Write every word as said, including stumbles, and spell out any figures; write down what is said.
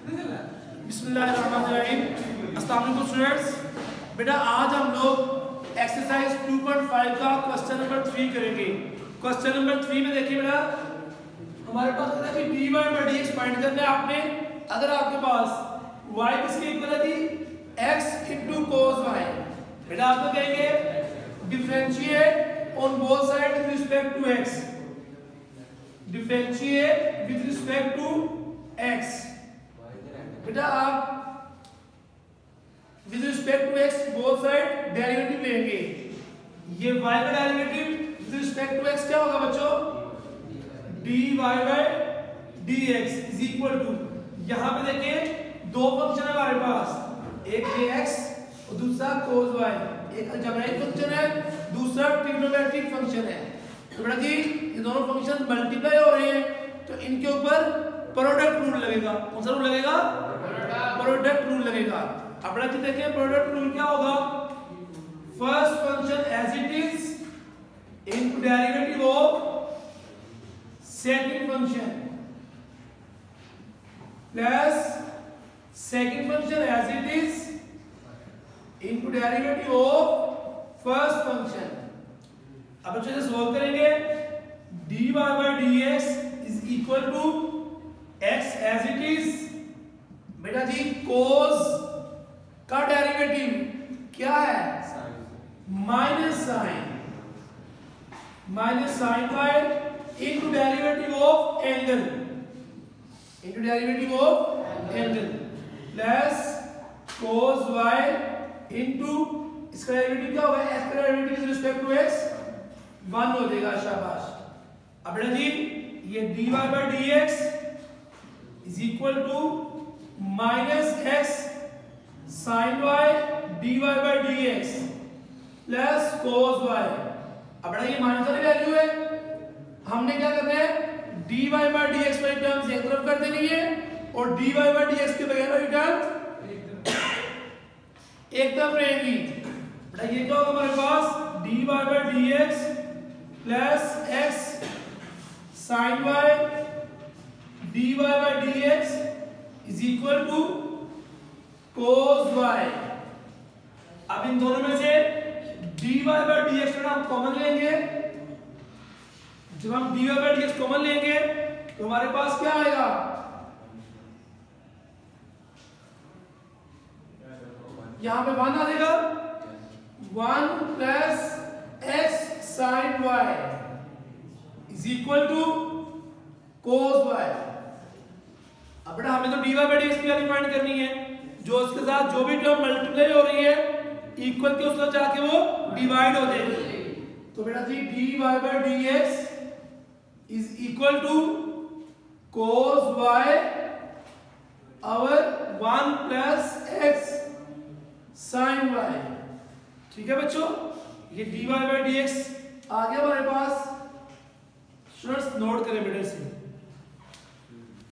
बिस्मिल्लाहिर्रहमानिर्रहीम। अस्सलाम वालेकुम स्टूडेंट्स। बेटा आज हम लोग एक्सरसाइज टू पॉइंट फाइव का क्वेश्चन नंबर थ्री करेंगे। क्वेश्चन नंबर थ्री में देखिए बेटा हमारे पास है कि D Y by D X find करना है आपने। अगर आपके पास y किसके इक्वल है जी x इनटू cos y, बेटा आपको कहेंगे differentiate on both side with respect to x, differentiate with respect to x। बेटा आप with respect to x both side derivative लेंगे। ये y का derivative with respect to x क्या होगा बच्चों? dy by dx is equal to, यहां पे देखिए दो फंक्शन है हमारे पास, एक dx और दूसरा cos y। एक अलजेब्राइक फंक्शन है, दूसरा ट्रिग्नोमेट्रिक फंक्शन है। तो बेटा जी ये दोनों फंक्शन मल्टीप्लाई हो रहे हैं तो इनके ऊपर प्रोडक्ट रूल लगेगा। कौन सा रूल लगेगा? प्रोडक्ट रूल लगेगा। अब बेटा जी देखिए प्रोडक्ट रूल क्या होगा? First function as it is into derivative of second function plus second function as it is into derivative of first function. अब अच्छे से सॉल्व करेंगे। dy by dx is equal to x as it is। बेटा जी cos का derivative क्या है? Minus sine, minus sine y into derivative of angle, into derivative of angle plus cos y into इसका derivative क्या होगा? x का derivative with respect to x one हो जाएगा। शाबाश। अब बेटा जी ये dy by dx is equal to minus x sin y dy by dx plus cos y। अब बेटा ये माइनस वाली वैल्यू है, हमने क्या करना है? dy by dx वाली टर्म्स एक तरफ कर देनी है और dy by dx के बगैर वाली टर्म एक तरफ रहेगी। बेटा ये क्या होगा हमारे पास? dy by dx plus x sin y dy by dx is equal to cos y। अब इन दोनों में से dy by dx को हम कॉमन लेंगे। जब हम dy by dx कॉमन लेंगे तो हमारे पास क्या आएगा? यहां पे वन आ जाएगा, one plus x sin y is equal to cos y। अब बेटा हमें तो dy by dx की वैल्यू फाइंड करनी है, जो उसके साथ जो भी टर्म मल्टीप्लाई हो रही है इक्वल के उसके जाके वो डिवाइड हो जाएगी। तो बेटा जी dy by dx is equal to cos y और one plus x sin y। ठीक है बच्चों, ये dy by dx आ गया हमारे पास। स्टूडेंट्स नोट करें बेटा इसे।